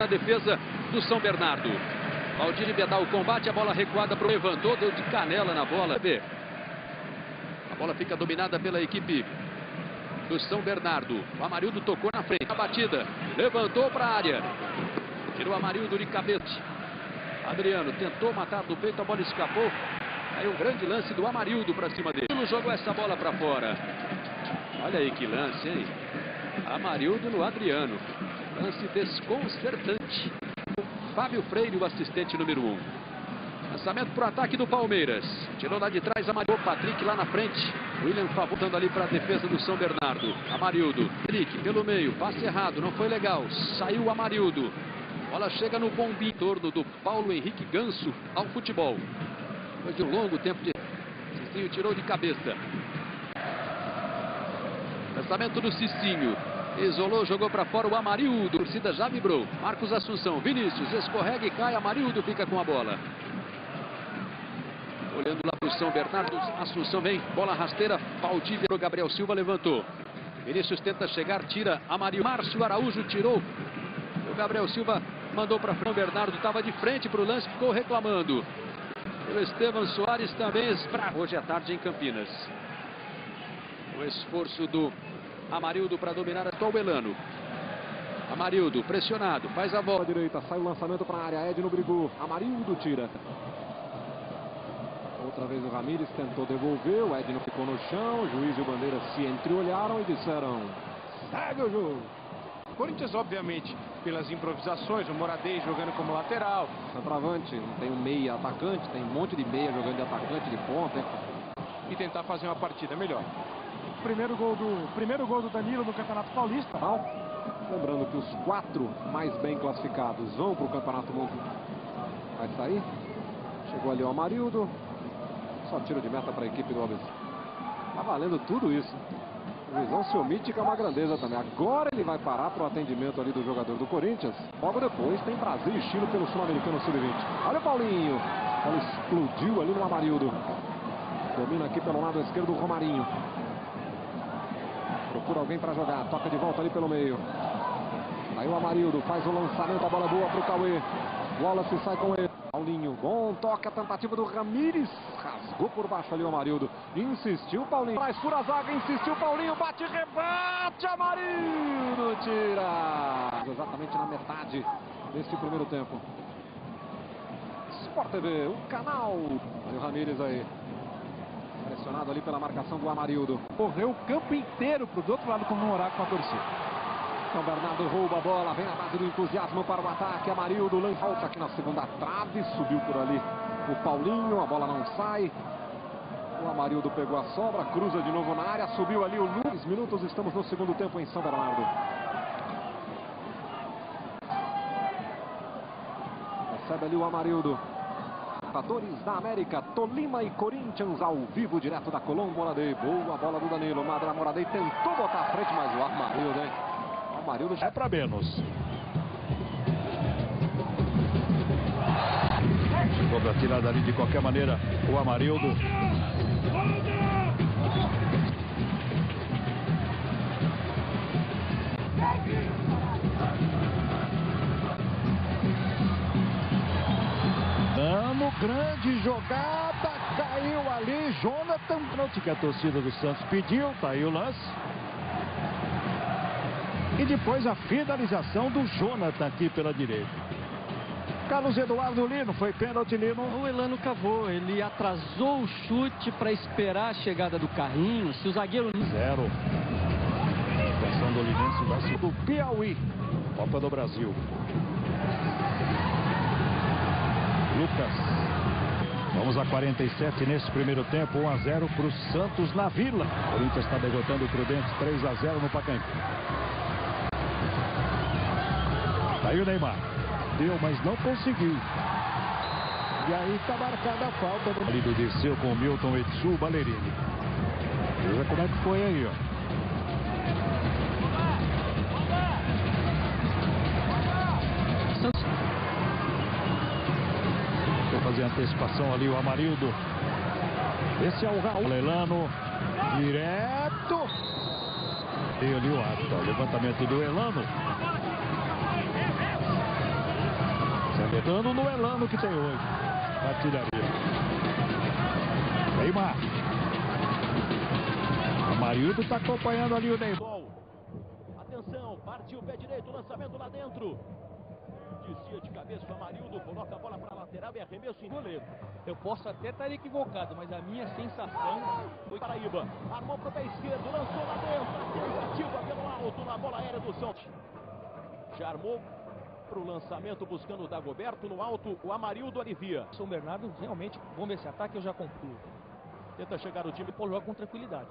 A defesa do São Bernardo. Valdir Bedal o combate, a bola recuada para o levantou, deu de canela na bola. A bola fica dominada pela equipe do São Bernardo. O Amarildo tocou na frente. A batida, levantou para a área. Tirou o Amarildo de cabeça. Adriano tentou matar do peito, a bola escapou. Aí um grande lance do Amarildo para cima dele. Não jogou essa bola para fora. Olha aí que lance, hein? Amarildo no Adriano. Lance desconcertante. O Fábio Freire, o assistente número 1. Lançamento para o ataque do Palmeiras. Tirou lá de trás, Amarildo. Patrick lá na frente. William voltando ali para a defesa do São Bernardo. Amarildo. Patrick pelo meio. Passe errado, não foi legal. Saiu o Amarildo. Bola chega no bombinho em torno do Paulo Henrique Ganso ao futebol. Depois de um longo tempo de... Cicinho tirou de cabeça. Lançamento do Cicinho. Isolou, jogou para fora o Amarildo. A torcida já vibrou. Marcos Assunção. Vinícius escorrega e cai. Amarildo fica com a bola. Olhando lá para o São Bernardo. Assunção vem. Bola rasteira. Valdívia. Gabriel Silva levantou. Vinícius tenta chegar. Tira Amarildo. Márcio Araújo tirou. O Gabriel Silva mandou para São Bernardo. Estava de frente para o lance. Ficou reclamando. O Estevam Soares também espravo. Hoje à tarde em Campinas. O esforço do Amarildo para dominar até o Elano. Amarildo pressionado, faz a bola. Direita, sai o lançamento para a área. Edno brigou. Amarildo tira. Outra vez o Ramírez tentou devolver. O Edno ficou no chão. O juiz e o Bandeira se entreolharam e disseram: segue o jogo. Corinthians, obviamente, pelas improvisações, o Moradei jogando como lateral. Centroavante, não tem um meia atacante, tem um monte de meia jogando de atacante, de ponta, hein? E tentar fazer uma partida melhor. Primeiro gol do Danilo no Campeonato Paulista. Lembrando que os 4 mais bem classificados vão para o Campeonato Mundial. Vai sair. Chegou ali o Amarildo. Só tiro de meta para a equipe do Alves. Tá valendo tudo isso. A visão se omite, que é uma grandeza também. Agora ele vai parar para o atendimento ali do jogador do Corinthians. Logo depois tem Brasil e Chile pelo Sul-Americano Sub-20. Olha o Paulinho. Ela explodiu ali no Amarildo. Domina aqui pelo lado esquerdo o Romarinho. Procura alguém para jogar. Toca de volta ali pelo meio. Aí o Amarildo faz o lançamento. A bola boa para o Cauê. Wallace sai com ele. Paulinho, bom toque, a tentativa do Ramírez. Rasgou por baixo ali o Amarildo. Insistiu Paulinho. Traz por a zaga, insistiu Paulinho. Bate, rebate. Amarildo tira. Exatamente na metade deste primeiro tempo. Sport TV, o canal. Olha o Ramírez aí. Pressionado ali pela marcação do Amarildo. Correu o campo inteiro pro outro lado comemorar com a torcida. São Bernardo rouba a bola, vem a base do entusiasmo para o ataque. Amarildo lança falta aqui na segunda trave, subiu por ali o Paulinho, a bola não sai. O Amarildo pegou a sobra, cruza de novo na área, subiu ali o Lu. 10 minutos, estamos no segundo tempo em São Bernardo. Recebe ali o Amarildo. Libertadores da América, Tolima e Corinthians ao vivo, direto da Colombo. Moradei, boa bola do Danilo. Madra Moradei tentou botar à frente, mas o Amarildo, hein? O Amarildo já é para menos. Chegou para tirar dali de qualquer maneira o Amarildo. Grande jogada, caiu ali Jonathan, que a torcida do Santos pediu, tá aí o lance. E depois a finalização do Jonathan aqui pela direita. Carlos Eduardo Lino, foi pênalti, Lino. O Elano cavou, ele atrasou o chute para esperar a chegada do carrinho. Se o zagueiro... 0. Versão do Linense vai ser do Piauí, Copa do Brasil. Lucas. Vamos a 47 nesse primeiro tempo, 1-0 para o Santos na Vila. O Corinthians está derrotando o Prudente, 3-0 no Pacaembu. Aí o Neymar. Deu, mas não conseguiu. E aí está marcada a falta. Ali do desceu com o Milton Etsu Ballerini. Veja como é que foi aí, ó. Fazer antecipação ali o Amarildo. Esse é o Raul Elano. Direto. E ali o árbitro. Levantamento do Elano. Errando no Elano que tem hoje. Artilharia. Neymar. Amarildo está acompanhando ali o Neymar. Atenção, partiu o pé direito, lançamento lá dentro. Desvia de cabeça o Amarildo, coloca a bola para a lateral e arremesso em goleiro. Eu posso até estar equivocado, mas a minha sensação Foi Paraíba, armou para o pé esquerdo, lançou lá dentro. Tentativa pelo alto na bola aérea do Santos. Já armou para o lançamento buscando o Dagoberto no alto, o Amarildo alivia. São Bernardo realmente, vamos ver esse ataque, eu já concluo. Tenta chegar o time, Pô, joga com tranquilidade.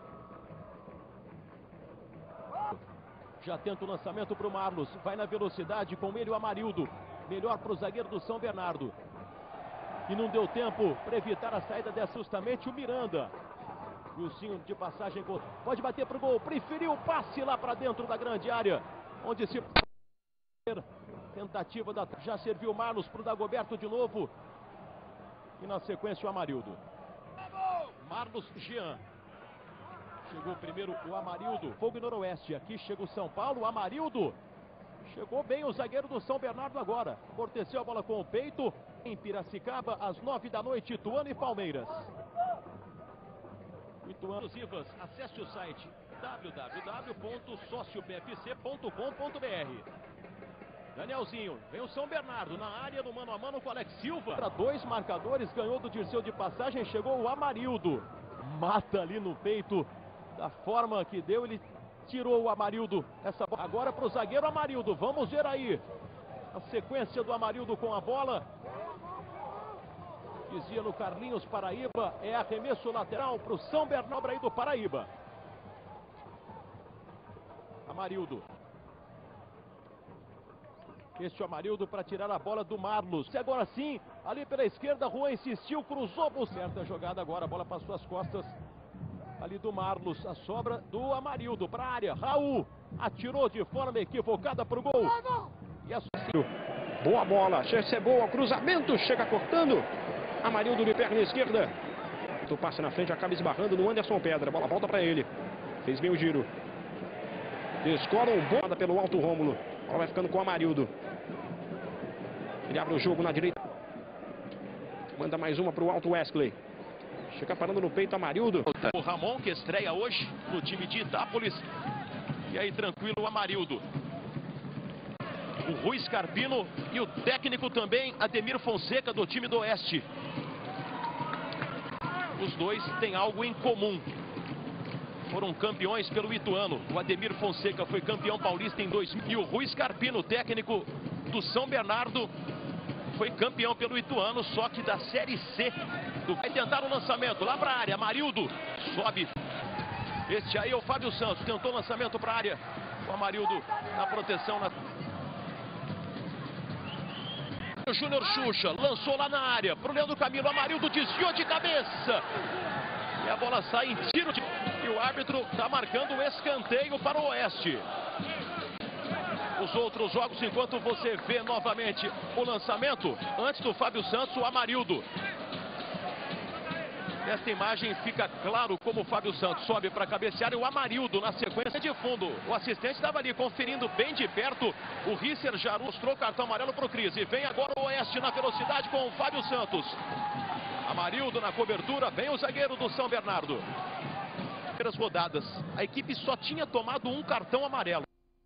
já tenta o lançamento para o Marlos, vai na velocidade com ele o Amarildo, melhor para o zagueiro do São Bernardo. E não deu tempo para evitar a saída dessa justamente o Miranda. Wilson de passagem, pode bater para o gol, preferiu o passe lá para dentro da grande área, onde se... Tentativa da... Já serviu o Marlos para o Dagoberto de novo. E na sequência o Amarildo. Marlos Jean. Chegou primeiro o Amarildo. Fogo Noroeste. Aqui chega o São Paulo. O Amarildo. Chegou bem o zagueiro do São Bernardo agora. Amorteceu a bola com o peito. Em Piracicaba, às 9 da noite, Ituano e Palmeiras. Ituano Ivas, acesse o site www.sociopfc.com.br. Danielzinho, vem o São Bernardo na área do mano a mano com Alex Silva. Para dois marcadores, ganhou do Dirceu de passagem, chegou o Amarildo. Mata ali no peito, da forma que deu, ele tirou o Amarildo. Essa bola agora para o zagueiro Amarildo, vamos ver aí. A sequência do Amarildo com a bola. Dizia no Carlinhos Paraíba, é arremesso lateral para o São Bernardo aí do Paraíba. Amarildo. Este Amarildo para tirar a bola do Marlos. E agora sim, ali pela esquerda, Juan insistiu, cruzou por certa jogada agora, a bola passou as costas ali do Marlos. A sobra do Amarildo para a área. Raul atirou de forma equivocada para o gol. E a... Boa bola, chance é boa, cruzamento, chega cortando. Amarildo de perna esquerda. O passe na frente, acaba esbarrando no Anderson Pedra. Bola volta para ele. Fez bem o giro. Descola um bola pelo alto Rômulo. A bola vai ficando com o Amarildo. Ele abre o jogo na direita. Manda mais uma para o alto Wesley. Chega parando no peito Amarildo. O Ramon que estreia hoje no time de Itápolis. E aí tranquilo o Amarildo. O Rui Scarpino e o técnico também, Ademir Fonseca, do time do Oeste. Os dois têm algo em comum. Foram campeões pelo Ituano. O Ademir Fonseca foi campeão paulista em 2000. E o Rui Scarpino, técnico do São Bernardo, foi campeão pelo Ituano, só que da Série C. Vai tentar o lançamento lá para a área. Amarildo sobe. Este aí é o Fábio Santos. Tentou o lançamento para a área. O Amarildo na proteção. O Júnior Xuxa lançou lá na área. Pro Leandro Camilo. Amarildo desviou de cabeça. E a bola sai em tiro de... E o árbitro está marcando um escanteio para o Oeste. Os outros jogos, enquanto você vê novamente o lançamento, antes do Fábio Santos, o Amarildo. Nesta imagem fica claro como o Fábio Santos sobe para cabecear e o Amarildo na sequência de fundo. O assistente estava ali conferindo bem de perto. O Risser já mostrou cartão amarelo para o Cris. E vem agora o Oeste na velocidade com o Fábio Santos. Amarildo na cobertura, vem o zagueiro do São Bernardo. Primeiras rodadas, a equipe só tinha tomado um cartão amarelo.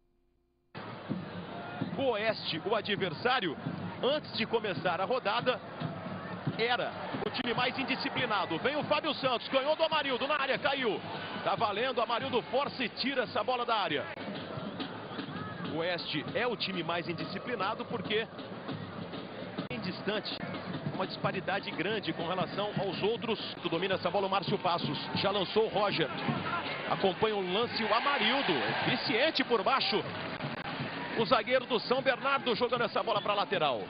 O Oeste, o adversário, antes de começar a rodada, era o time mais indisciplinado. Vem o Fábio Santos, ganhou do Amarildo na área, caiu. Tá valendo, Amarildo força e tira essa bola da área. O Oeste é o time mais indisciplinado porque bem distante, uma disparidade grande com relação aos outros. Domina essa bola o Márcio Passos, já lançou o Roger. Acompanha o lance o Amarildo, eficiente por baixo. O zagueiro do São Bernardo jogando essa bola para a lateral.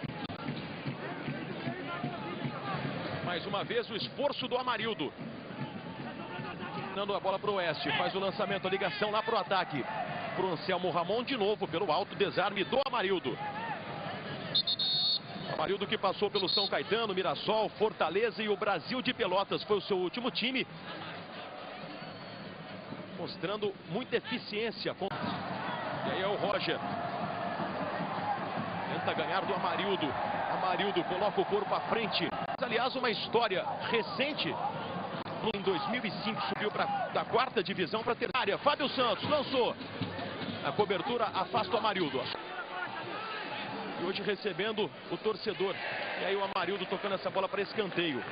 Mais uma vez o esforço do Amarildo. Dando a bola para o Oeste. Faz o lançamento, a ligação lá para o ataque. Para o Anselmo Ramon de novo pelo alto desarme do Amarildo. Amarildo que passou pelo São Caetano, Mirassol, Fortaleza e o Brasil de Pelotas. Foi o seu último time. Mostrando muita eficiência. E aí é o Roger. tenta ganhar do Amarildo. Amarildo coloca o corpo à frente. Aliás, uma história recente. Em 2005 subiu da 4ª divisão para a 3ª. Fábio Santos lançou. A cobertura afasta o Amarildo. E hoje recebendo o torcedor. E aí o Amarildo tocando essa bola para escanteio.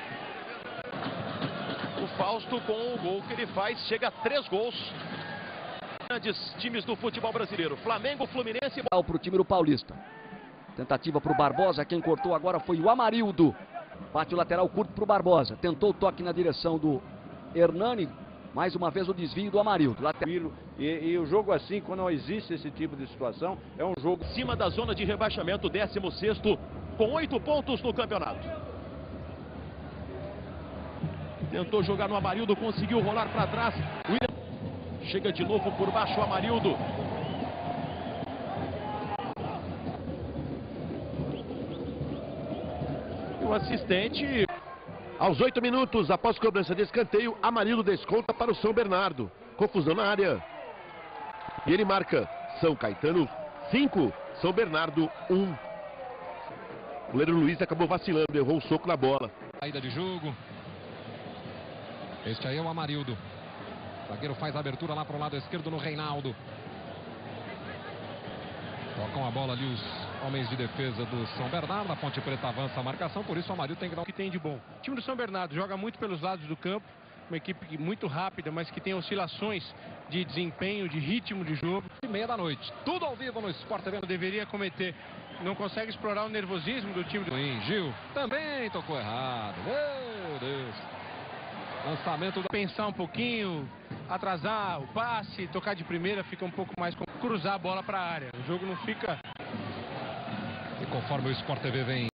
O Fausto com o gol que ele faz chega a 3 gols. Grandes times do futebol brasileiro. Flamengo, Fluminense. Para o time do Paulista. Tentativa para o Barbosa. Quem cortou agora foi o Amarildo. Bate o lateral curto para o Barbosa. Tentou o toque na direção do Hernani. Mais uma vez o desvio do Amarildo. E o jogo assim, quando não existe esse tipo de situação, é um jogo... Acima da zona de rebaixamento, 16º, com 8 pontos no campeonato. Tentou jogar no Amarildo, conseguiu rolar para trás. Chega de novo por baixo o Amarildo. E o assistente... Aos 8 minutos, após cobrança de escanteio, Amarildo desconta para o São Bernardo. Confusão na área. E ele marca São Caetano 5, São Bernardo 1. O goleiro Luiz acabou vacilando, errou um soco na bola. Saída de jogo. Este aí é o Amarildo. O zagueiro faz a abertura lá para o lado esquerdo no Reinaldo. Tocam a bola ali os homens de defesa do São Bernardo. A Ponte Preta avança a marcação, por isso o Amarildo tem que dar o que tem de bom. O time do São Bernardo joga muito pelos lados do campo. Uma equipe muito rápida, mas que tem oscilações de desempenho, de ritmo de jogo. 9h30 da noite. Tudo ao vivo no Sport TV. Deveria cometer. Não consegue explorar o nervosismo do time do... Gil também tocou errado. Meu Deus. Lançamento. Pensar um pouquinho, atrasar o passe, tocar de primeira, fica um pouco mais... Cruzar a bola para a área. O jogo não fica... E conforme o Sport TV vem